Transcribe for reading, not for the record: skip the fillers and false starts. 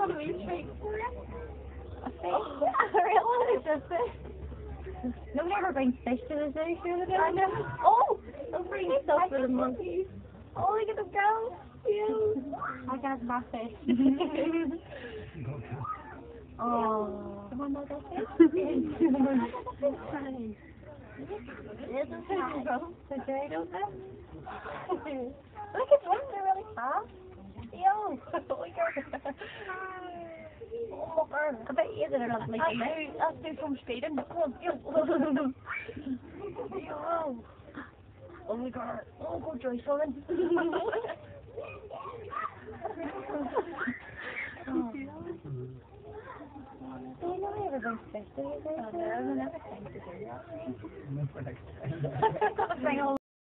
on a wee treat for you. A fish? Yeah, really? It's just fish. No one ever brings fish to the zoo, sure they do. I know. Oh, don't bring stuff for the monkeys. Oh, look at them go. Cute. I got my fish. Oh. Someone knows that fish? Yes, it's fine. So Jerry don't know? Look, it's running really fast. Yo. Oh my god. Oh my god. I bet you that are not making it. Let's do some speeding. Come on. Yo. Yo. Oh my god. Oh, go Joy Sullivan. Do you know ever brings fish to the zoo? I've never seen to do that. No, for next time. Bring all